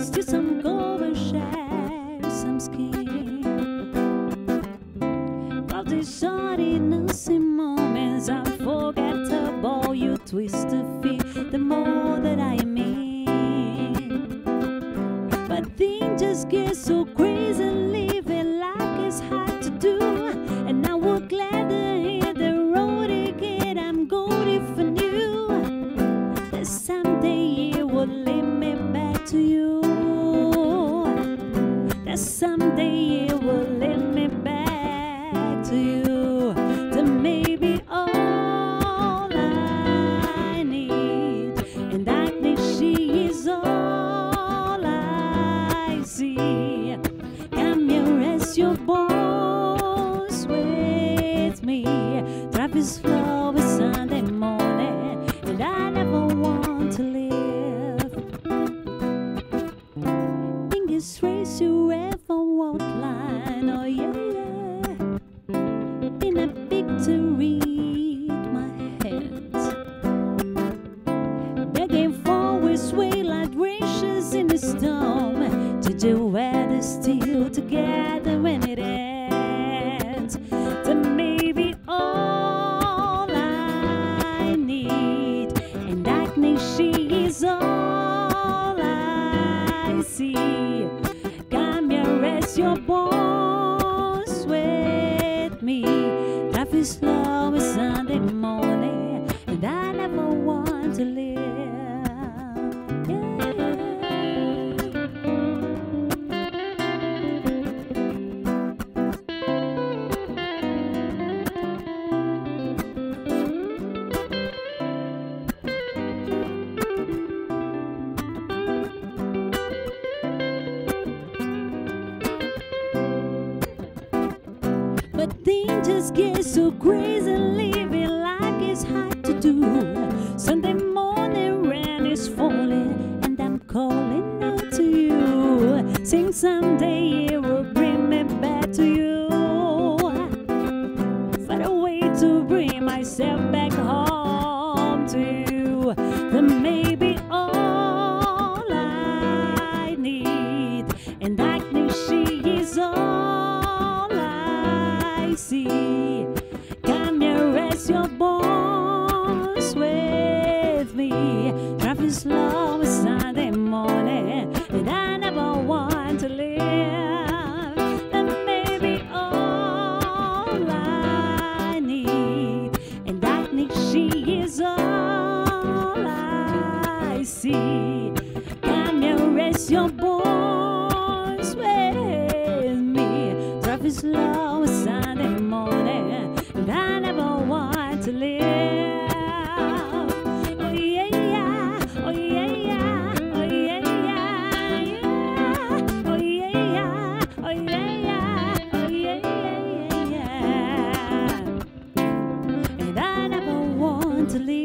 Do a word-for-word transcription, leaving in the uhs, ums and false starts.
still some gold and share some skin. Cause these ordinary moments unforgettable. You twist the feet the more that I mean. But things just get so crazy, living like it's hard to do. And I would gladly hit the road again. I'm going for new. That someday it will lead me back to you. That someday it will lead me back to you. To maybe all I need. And I think she is all I see. Come here, rest your bones with me. Drive is slow, it's Sunday morning, and I never want to live. Think it's race you ever walk line, oh yeah, yeah. In a victory, my hands begging for his way like gracious in the storm. To do weather still together when it ends. To maybe all I need. And I think she is all I see. Come here, rest your bones with me. Life is slow, it's Sunday morning, and I never want to live. Yeah. But things just get so crazy, living like it's hard to do. Sunday morning rain is falling, and I'm calling out to you. Sing someday it will bring me back to you. Find a way to bring myself back home to you. Then maybe all I need. And I think she is all I see. Come here, rest your bones with me. Traffic slow, it's Sunday morning, and I never want to live. And maybe all I need. And I think she is all I see. Come here, rest your bones with me. Traffic slow, it's Sunday morning, and I never want to live. Oh yeah, yeah, oh yeah, yeah, oh yeah, yeah, yeah. Oh yeah, yeah, oh yeah, yeah, oh yeah, yeah, yeah, yeah. And I never want to live.